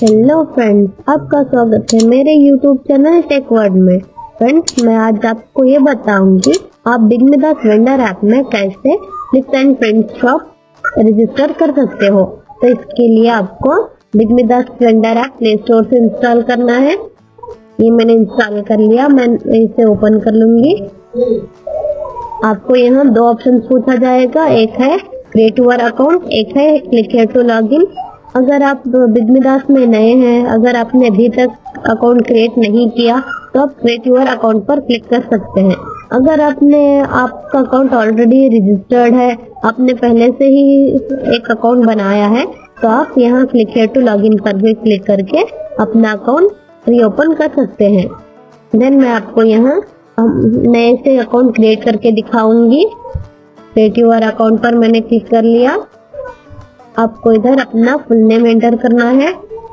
Hello friends, आपका स्वागत है मेरे यूट्यूब चैनल टेक वर्ड में। फ्रेंड्स, मैं आज आपको ये बताऊंगी आप बिग मिडास वेंडर ऐप में कैसे flex and print shop register कर सकते हो। तो इसके लिए आपको Big Midas vendor app Play Store से इंस्टॉल करना है। ये मैंने इंस्टॉल कर लिया, मैं इसे ओपन कर लूंगी। आपको यहाँ दो ऑप्शन पूछा जाएगा, एक है क्रिएट योर अकाउंट, एक है क्लिक हियर टू लॉगिन। अगर आप बिग मिडास में नए हैं, अगर आपने अभी तक अकाउंट क्रिएट नहीं किया तो आप क्रिएट योर अकाउंट पर क्लिक कर सकते हैं। अगर आपका अकाउंट ऑलरेडी रजिस्टर्ड है, आपने पहले से ही एक अकाउंट बनाया है, तो आप यहाँ क्लिक हियर टू लॉगिन पर भी क्लिक करके अपना अकाउंट रीओपन कर सकते हैं। देन मैं आपको यहाँ नए से अकाउंट क्रिएट करके दिखाऊंगी। क्रिएट योर अकाउंट पर मैंने क्लिक कर लिया। आपको इधर अपना फुल नेम एंटर करना है।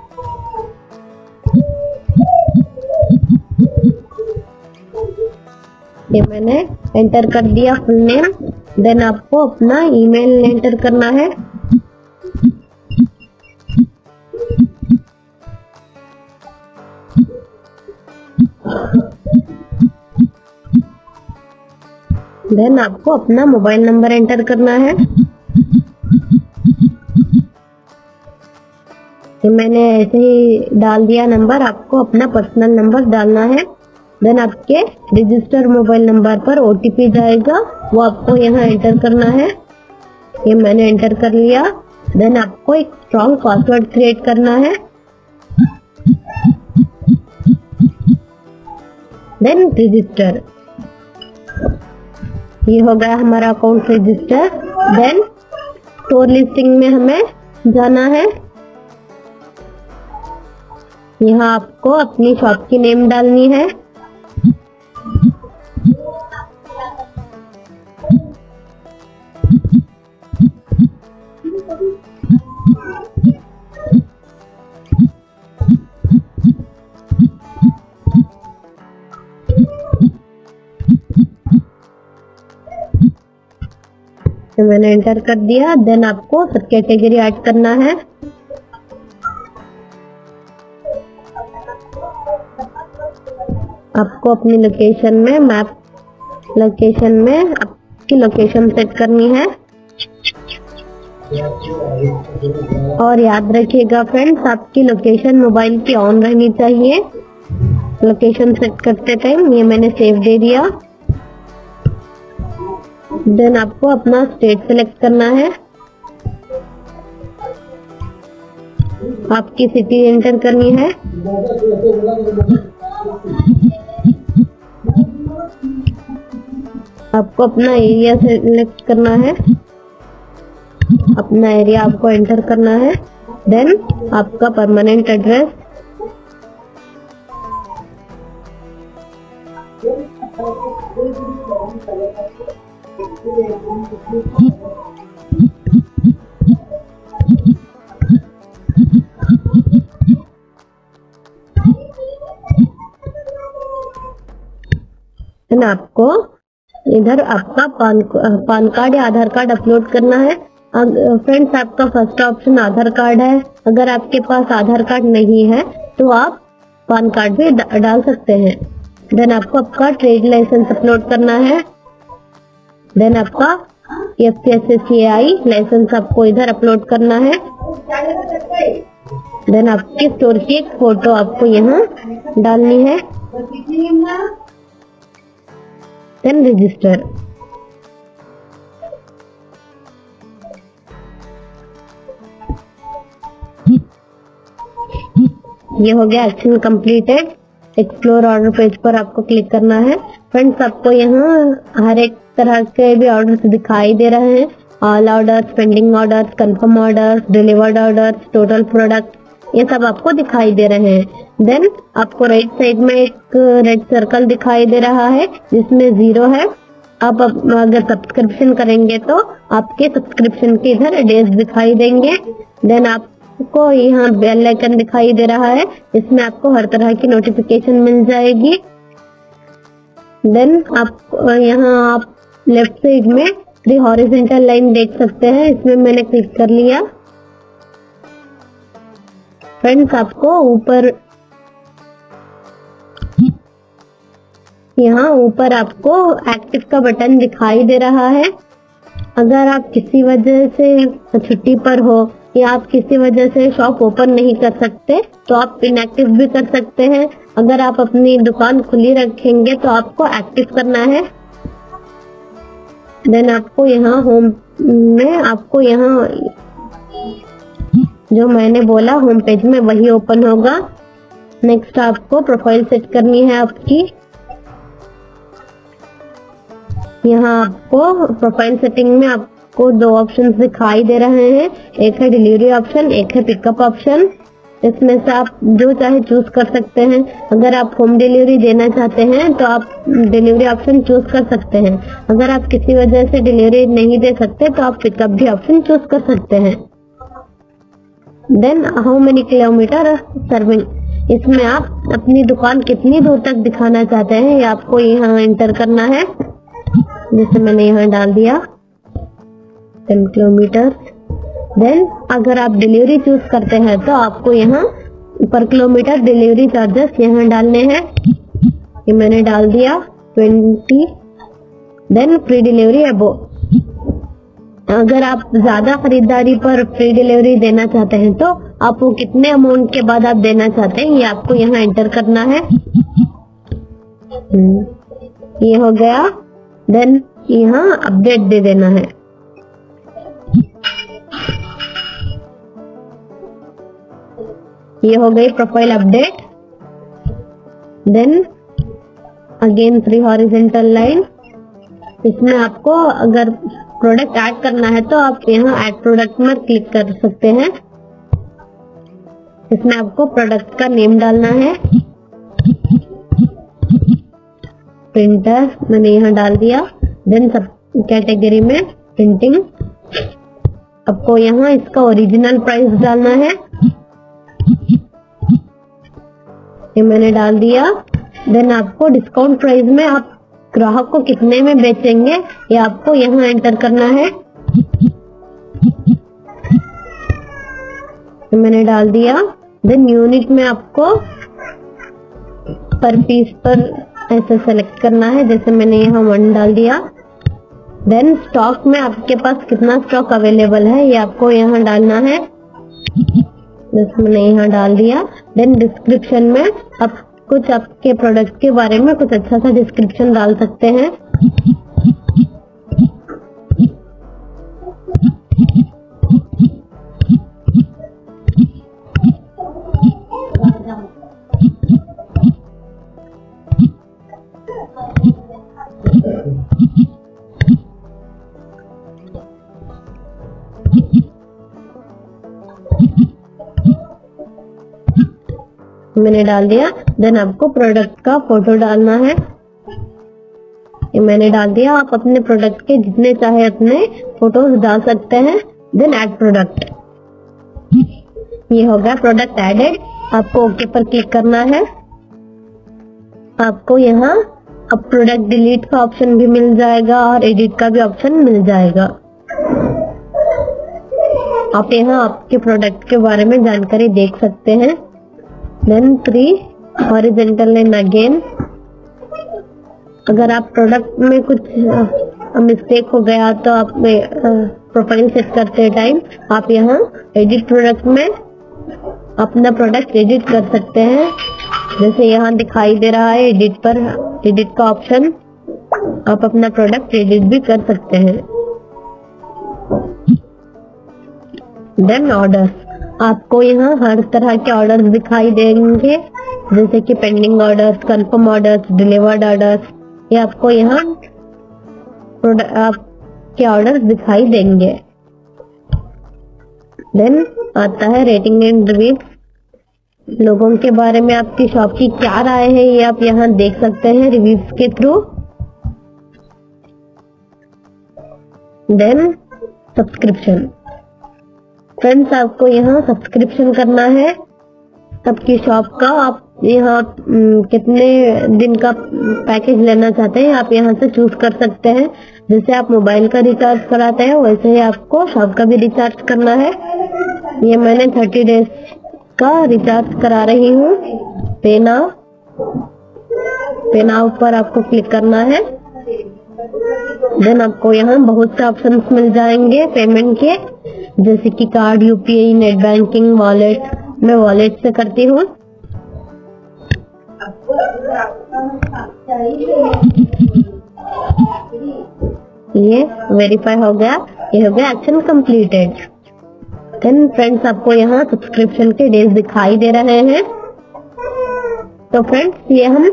ये मैंने एंटर कर दिया फुल नेम। देन आपको अपना ईमेल एंटर करना है। देन आपको अपना मोबाइल नंबर एंटर करना है। मैंने ऐसे ही डाल दिया नंबर, आपको अपना पर्सनल नंबर डालना है। देन आपके रजिस्टर मोबाइल नंबर पर ओटीपी जाएगा, वो आपको यहाँ एंटर करना है। ये मैंने एंटर कर लिया। देन आपको एक स्ट्रॉन्ग पासवर्ड क्रिएट करना है। Then register. ये हो गया हमारा account register. Then store listing में हमें जाना है। यहाँ आपको अपनी शॉप की नेम डालनी है। तो मैंने एंटर कर दिया। देन आपको सब कैटेगरी ऐड करना है। आपको अपनी लोकेशन में आपकी लोकेशन सेट करनी है। और याद रखिएगा फ्रेंड्स, आपकी लोकेशन मोबाइल की ऑन रहनी चाहिए लोकेशन सेट करते टाइम। ये मैंने सेव दे दिया। देन आपको अपना स्टेट सेलेक्ट करना है। आपकी सिटी एंटर करनी है। आपको अपना एरिया सेलेक्ट करना है। अपना एरिया आपको एंटर करना है। देन आपका परमानेंट एड्रेस। आपको इधर आपका पान कार्ड या आधार कार्ड अपलोड करना है। फ्रेंड्स, आपका फर्स्ट ऑप्शन आधार कार्ड है। अगर आपके पास आधार कार्ड नहीं है तो आप पान कार्ड भी डाल सकते हैं। देन आपको आपका ट्रेड लाइसेंस अपलोड करना है। देन आपका FSSAI लाइसेंस आपको इधर अपलोड करना है। देन आपके स्टोर की एक फोटो आपको यहाँ डालनी है। Then register. ये हो गया action completed. Explore order page पर आपको क्लिक करना है। फ्रेंड्स, आपको यहाँ हर एक तरह के भी ऑर्डर्स दिखाई दे रहे हैं। All orders, pending orders, confirm orders, delivered orders, total product, ये सब आपको दिखाई दे रहे हैं। देन आपको राइट साइड में एक रेड सर्कल दिखाई दे रहा है जिसमें 0 है। आप अगर सब्सक्रिप्शन करेंगे तो आपके सब्सक्रिप्शन के इधर डेज दिखाई देंगे। देन आपको यहाँ बेल आइकन दिखाई दे रहा है, इसमें आपको हर तरह की नोटिफिकेशन मिल जाएगी। देन आप लेफ्ट साइड में 3 हॉरिजॉन्टल लाइन देख सकते हैं, इसमें मैंने क्लिक कर लिया। फ्रेंड्स आपको ऊपर यहाँ ऊपर आपको एक्टिव का बटन दिखाई दे रहा है। अगर आप किसी वजह से छुट्टी पर हो या आप किसी वजह से शॉप ओपन नहीं कर सकते तो आप इनएक्टिव भी कर सकते हैं। अगर आप अपनी दुकान खुली रखेंगे तो आपको एक्टिव करना है। देन आपको यहाँ होम में आपको यहाँ जो मैंने बोला होम पेज में वही ओपन होगा। नेक्स्ट आपको प्रोफाइल सेट करनी है आपकी। यहाँ आपको प्रोफाइल सेटिंग में आपको दो ऑप्शंस दिखाई दे रहे हैं, एक है डिलीवरी ऑप्शन, एक है पिकअप ऑप्शन। इसमें से आप जो चाहे चूज कर सकते हैं। अगर आप होम डिलीवरी देना चाहते हैं तो आप डिलीवरी ऑप्शन चूज कर सकते हैं। अगर आप किसी वजह से डिलीवरी नहीं दे सकते तो आप पिकअप भी ऑप्शन चूज कर सकते हैं। Then how many kilometre serving, इसमें आप अपनी दुकान कितनी दूर तक दिखाना चाहते हैं ये आपको यहाँ एंटर करना है। जैसे मैंने यहाँ डाल दिया 10 किलोमीटर। देन अगर आप डिलीवरी चूज करते हैं तो आपको यहाँ पर किलोमीटर डिलीवरी चार्जेस यहाँ डालने हैं। ये मैंने डाल दिया 20। देन फ्री डिलीवरी अबो, अगर आप ज्यादा खरीदारी पर फ्री डिलीवरी देना चाहते हैं तो आप वो कितने अमाउंट के बाद आप देना चाहते हैं ये आपको यहाँ एंटर करना है। ये हो गया। देन यहाँ अपडेट दे देना है। ये हो गई profile update. Then again 3 horizontal line. इसमें आपको अगर प्रोडक्ट ऐड करना है तो आप यहाँ ऐड प्रोडक्ट में क्लिक कर सकते हैं। इसमें आपको प्रोडक्ट का नेम डालना है। प्रिंटर मैंने यहाँ डाल दिया। देन सब कैटेगरी में प्रिंटिंग, आपको यहाँ इसका ओरिजिनल प्राइस डालना है। ये मैंने डाल दिया। देन आपको डिस्काउंट प्राइस में आप ग्राहक को कितने में बेचेंगे ये आपको यहाँ एंटर करना है। ये मैंने डाल दिया। देन यूनिट में आपको पर पीस पर ऐसे सेलेक्ट करना है। जैसे मैंने यहाँ 1 डाल दिया। देन स्टॉक में आपके पास कितना स्टॉक अवेलेबल है ये आपको यहाँ डालना है। जैसे मैंने यहाँ डाल दिया। देन डिस्क्रिप्शन में आप कुछ आपके प्रोडक्ट के बारे में कुछ अच्छा सा डिस्क्रिप्शन डाल सकते हैं। मैंने डाल दिया। देन आपको प्रोडक्ट का फोटो डालना है। ये मैंने डाल दिया। आप अपने प्रोडक्ट के जितने चाहे अपने फोटोज डाल सकते हैं। देन ऐड प्रोडक्ट, ये हो गया प्रोडक्ट एडेड। आपको ओके पर क्लिक करना है। आपको यहाँ अब प्रोडक्ट डिलीट का ऑप्शन भी मिल जाएगा और एडिट का भी ऑप्शन मिल जाएगा। आप यहाँ आपके प्रोडक्ट के बारे में जानकारी देख सकते हैं। Then 3 horizontal line again. अगर आप प्रोडक्ट में कुछ मिस्टेक हो गया तो आप प्रोफाइल सेट करते टाइम आप यहाँ एडिट प्रोडक्ट में अपना प्रोडक्ट एडिट कर सकते हैं। जैसे यहाँ दिखाई दे रहा है एडिट पर, एडिट का ऑप्शन, आप अपना प्रोडक्ट एडिट भी कर सकते हैं। देन ऑर्डर, आपको यहाँ हर तरह के ऑर्डर्स दिखाई देंगे जैसे कि pending orders, confirm orders, delivered orders. ये आपको यहाँ आपके ऑर्डर्स दिखाई देंगे। देन आता है रेटिंग एंड रिव्यू। लोगों के बारे में आपकी शॉप की क्या राय है ये आप यहाँ देख सकते हैं रिव्यूज के थ्रू। देन सब्सक्रिप्शन, फ्रेंड्स आपको यहाँ सब्सक्रिप्शन करना है आपकी शॉप का। आप यहाँ कितने दिन का पैकेज लेना चाहते हैं आप यहाँ से चूज कर सकते हैं। जैसे आप मोबाइल का रिचार्ज कराते हैं वैसे ही आपको शॉप का भी रिचार्ज करना है। ये मैंने 30 डेज का रिचार्ज करा रही हूँ। पे नाउ पर आपको क्लिक करना है। देन आपको यहाँ बहुत से ऑप्शंस मिल जाएंगे पेमेंट के, जैसे कि card, UPI, net banking, wallet. मैं वॉलेट से करती हूँ। ये वेरीफाई हो गया। ये हो गया एक्शन कंप्लीटेड। देन फ्रेंड्स आपको यहाँ सब्सक्रिप्शन के डेज दिखाई दे रहे हैं। तो फ्रेंड्स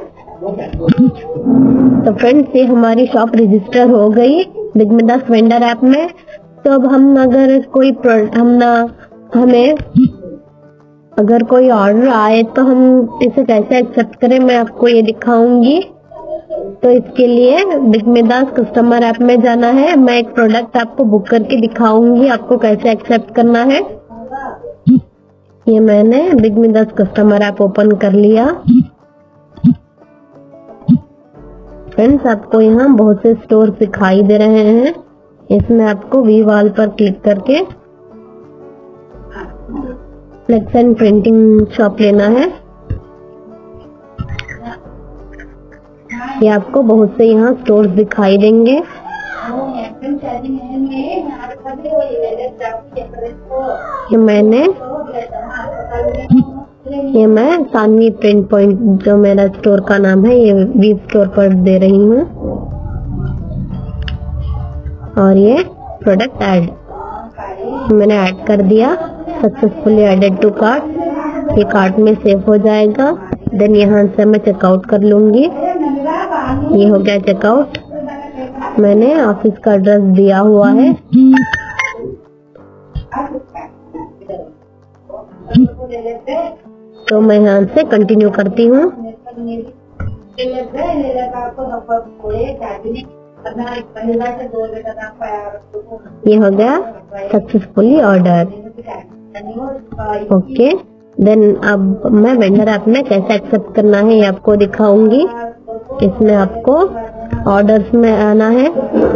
ये हमारी शॉप रजिस्टर हो गई बिगमिदास वेंडर ऐप में। तो अब हम अगर कोई हमें अगर कोई ऑर्डर आए तो हम इसे कैसे एक्सेप्ट करें, मैं आपको ये दिखाऊंगी। तो इसके लिए बिगमिदास कस्टमर ऐप में जाना है। मैं एक प्रोडक्ट आपको बुक करके दिखाऊंगी आपको कैसे एक्सेप्ट करना है। ये मैंने बिगमिदास कस्टमर ऐप ओपन कर लिया। फ्रेंड्स आपको यहाँ बहुत से स्टोर दिखाई दे रहे हैं। इसमें आपको वी वॉल पर क्लिक करके फ्लेक्स एंड प्रिंटिंग शॉप लेना है। ये आपको बहुत से यहाँ स्टोर्स दिखाई देंगे। ये मैं सानवी प्रिंट पॉइंट जो मेरा स्टोर का नाम है, ये वी स्टोर पर दे रही हूँ। और ये प्रोडक्ट ऐड मैंने ऐड कर दिया। Successfully added to cart. ये कार्ट में सेव हो जाएगा। देन यहाँ से मैं चेकआउट कर लूंगी। ये हो गया चेकआउट। मैंने ऑफिस का एड्रेस दिया हुआ है। तो मैं यहाँ से कंटिन्यू करती हूँ। ये हो गया सक्सेसफुली ऑर्डर। ओके। देन अब मैं वेंडर ऐप में कैसे एक्सेप्ट करना है ये आपको दिखाऊंगी। इसमें आपको ऑर्डर्स में आना है।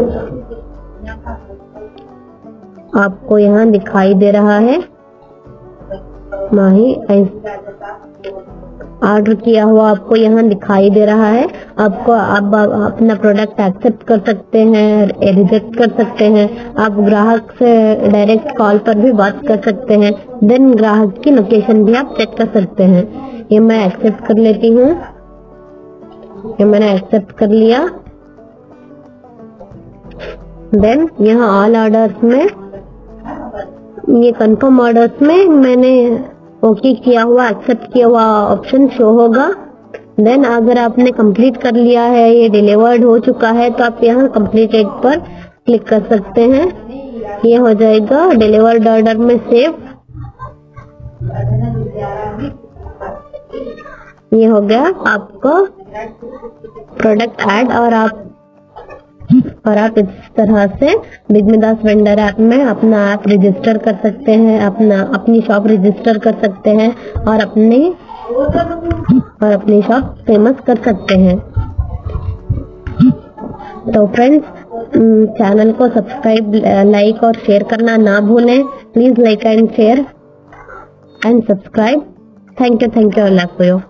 आपको यहाँ दिखाई दे रहा है माही ऑर्डर किया हुआ, आपको यहाँ दिखाई दे रहा है। आपको आप अपना प्रोडक्ट एक्सेप्ट कर सकते हैं, रिजेक्ट कर सकते हैं। आप ग्राहक से डायरेक्ट कॉल पर भी बात कर सकते हैं। देन ग्राहक की लोकेशन भी आप चेक कर सकते हैं। ये मैं एक्सेप्ट कर लेती हूँ। ये मैंने एक्सेप्ट कर लिया। देन यहाँ ऑल ऑर्डर्स में, ये कंफर्म ऑर्डर्स में मैंने ओके किया हुआ, एक्सेप्ट किया हुआ ऑप्शन शो होगा। देन अगर आपने कंप्लीट कर लिया है, ये डिलीवर्ड हो चुका है, तो आप यहाँ कंप्लीटेड पर क्लिक कर सकते हैं। ये हो जाएगा डिलीवर्ड ऑर्डर में सेव। ये हो गया आपका प्रोडक्ट ऐड। और आप इस तरह से बिगमिदास वेंडर ऐप में अपना ऐप रजिस्टर कर सकते हैं, अपनी शॉप रजिस्टर कर सकते हैं और अपनी शॉप फेमस कर सकते हैं। तो फ्रेंड्स चैनल को सब्सक्राइब, लाइक और शेयर करना ना भूलें। Please like and share and subscribe. Thank you. I love you.